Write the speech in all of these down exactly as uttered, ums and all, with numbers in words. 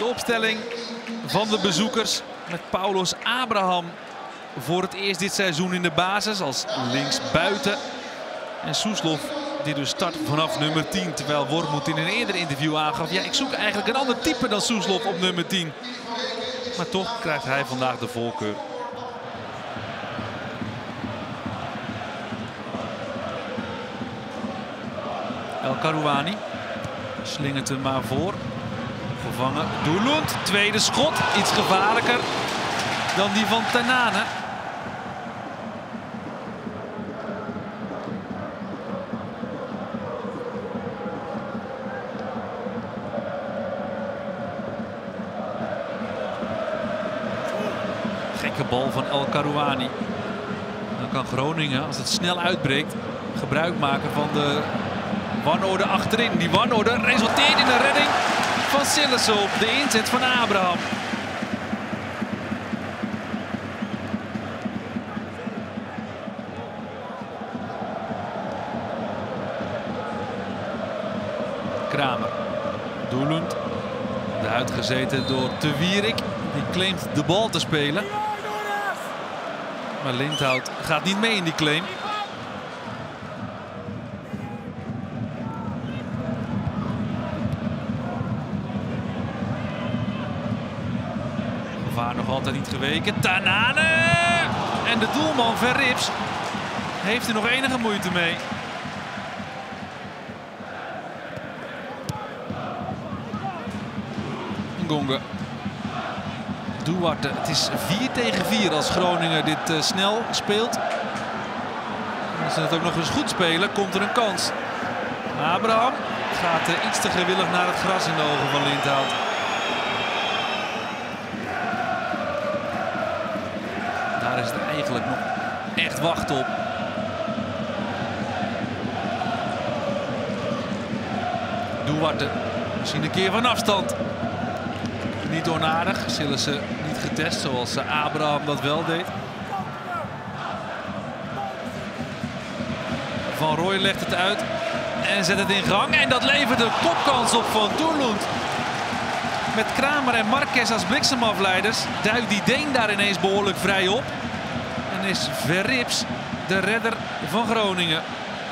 opstelling van de bezoekers met Paulus Abraham voor het eerst dit seizoen in de basis als linksbuiten. En Soeslof die dus start vanaf nummer tien. Terwijl Wormoed in een eerder interview aangaf, ja, ik zoek eigenlijk een ander type dan Soeslof op nummer tien. Maar toch krijgt hij vandaag de voorkeur. El Karouani slingert hem maar voor. Vervangen Doelund. Tweede schot. Iets gevaarlijker dan die van Tanane. Gekke bal van El Karouani. Dan kan Groningen, als het snel uitbreekt, gebruik maken van de wanorde achterin. Die wanorde resulteert in een redding van Sillissen op de inzet van Abraham. Kramer. Doelund. De huid gezeten door Te Wierik. Die claimt de bal te spelen. Maar Lindhout gaat niet mee in die claim. Gevaar nog altijd niet geweken. Tanane! En de doelman Verrips heeft er nog enige moeite mee. Ngonge. Duarte. Het is vier tegen vier als Groningen dit uh, snel speelt. En als ze het ook nog eens goed spelen, komt er een kans. Abraham gaat uh, iets te gewillig naar het gras in de ogen van Lindhout. Daar is het eigenlijk nog echt wachten op. Duarte. Misschien een keer van afstand. Niet onaardig. Sillissen niet getest zoals Abraham dat wel deed. Van Rooij legt het uit en zet het in gang. En dat levert een kopkans op van Doelund. Met Kramer en Marquez als bliksemafleiders duikt die Deen daar ineens behoorlijk vrij op. En is Verrips de redder van Groningen.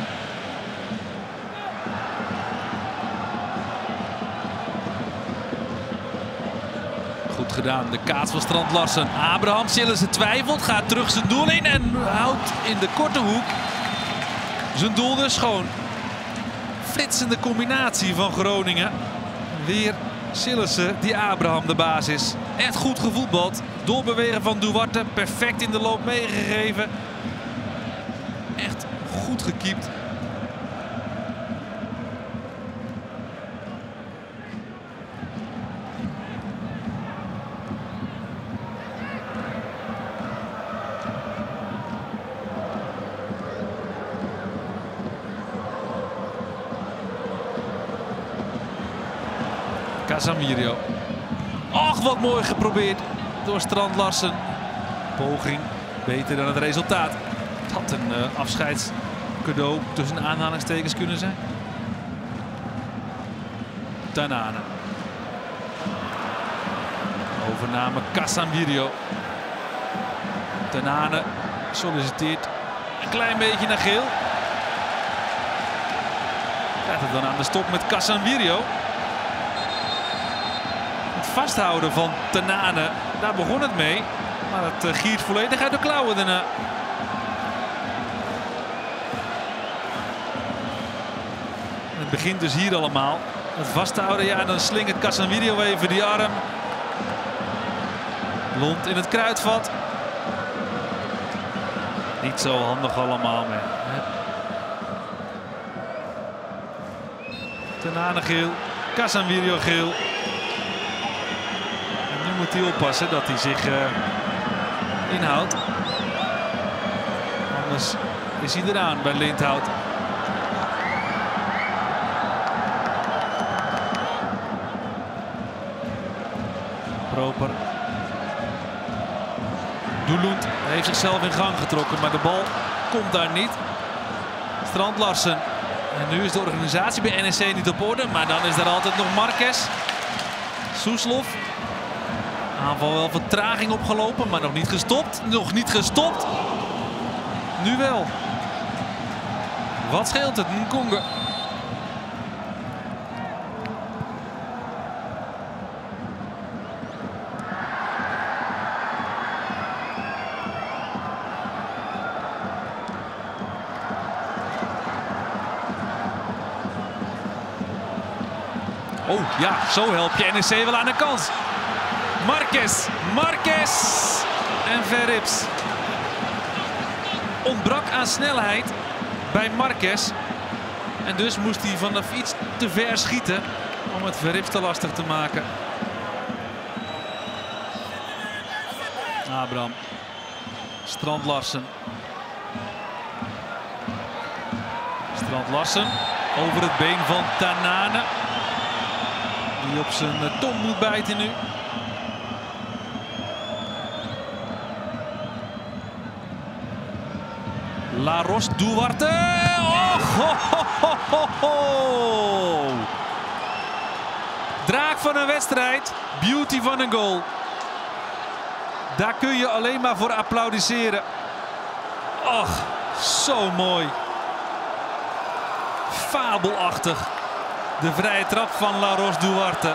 Goed gedaan, de kaats van Strand Larsen. Abraham, Sillissen twijfelt, gaat terug zijn doel in en houdt in de korte hoek zijn doel dus schoon. Flitsende combinatie van Groningen. Weer Sillissen die Abraham de baas is. Echt goed gevoetbald. Doorbewegen van Duarte, perfect in de loop meegegeven. Echt goed gekiept. Casemiro. Och, wat mooi geprobeerd door Strand Larsen. Poging beter dan het resultaat. Het had een uh, afscheidscadeau tussen aanhalingstekens kunnen zijn. Tanane. Overname Casemiro. Tanane solliciteert een klein beetje naar geel. Krijgt het dan aan de stok met Casemiro. Vasthouden van Tanane, daar begon het mee. Maar het uh, giert volledig uit de klauwen daarna. Het begint dus hier allemaal. Het vasthouden, ja, dan slingert Casemiro even die arm. Lont in het kruidvat. Niet zo handig allemaal meer. Tanane geel, Casemiro geel. Moet hij oppassen dat hij zich uh, inhoudt. Anders is hij eraan bij Lindhout. Proper. Doelund heeft zichzelf in gang getrokken, maar de bal komt daar niet. Strand Larsen. En nu is de organisatie bij N E C niet op orde, maar dan is er altijd nog Marquez. Soeslof. Aanval wel vertraging opgelopen, maar nog niet gestopt. Nog niet gestopt. Nu wel. Wat scheelt het? Nkonge. Oh ja, zo help je N E C wel aan de kans. Marques, Marques en Verrips. Ontbrak aan snelheid bij Marques. En dus moest hij vanaf iets te ver schieten om het Verrips te lastig te maken. Abraham. Strand Larsen. Strand Larsen over het been van Tanane. Die op zijn tong moet bijten nu. Laros Duarte. Oh, ho, ho, ho, ho. Draak van een wedstrijd. Beauty van een goal. Daar kun je alleen maar voor applaudisseren. Och, zo mooi. Fabelachtig. De vrije trap van Laros Duarte.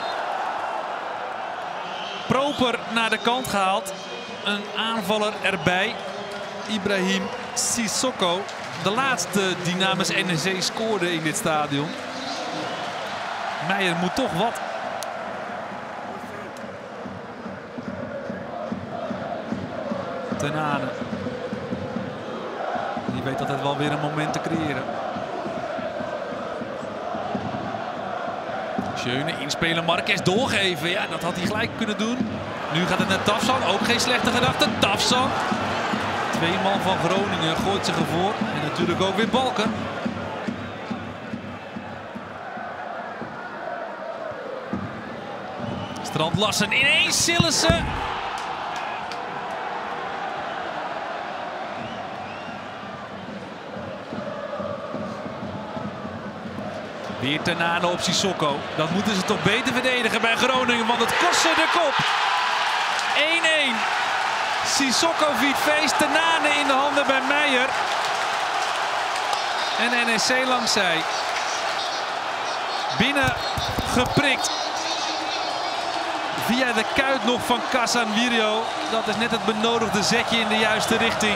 Proper naar de kant gehaald. Een aanvaller erbij. Ibrahim Sissoko. De laatste die namens N E C scoorde in dit stadion. Meijer moet toch wat. Tanane. Die weet altijd wel weer een moment te creëren. Schöne inspelen, Marques doorgeven. Ja, dat had hij gelijk kunnen doen. Nu gaat het naar Tafsan. Ook geen slechte gedachte. Tafsan. Twee man van Groningen gooit zich ervoor. En natuurlijk ook weer Balken. Strand Larsen ineens Sillissen. Weer Tanane op Sissoko. Dat moeten ze toch beter verdedigen bij Groningen, want het kost ze de kop. één-één. Sissoko viert feest. Tanane in de handen bij Meijer. En N E C langs zij. Binnen geprikt. Via de kuit nog van Casanvirio. Dat is net het benodigde zetje in de juiste richting.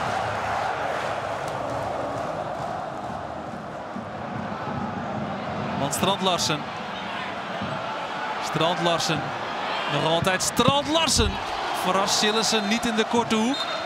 Want Strand Larsen. Strand Larsen. Nog altijd Strand Larsen. Verrast Sillissen niet in de korte hoek.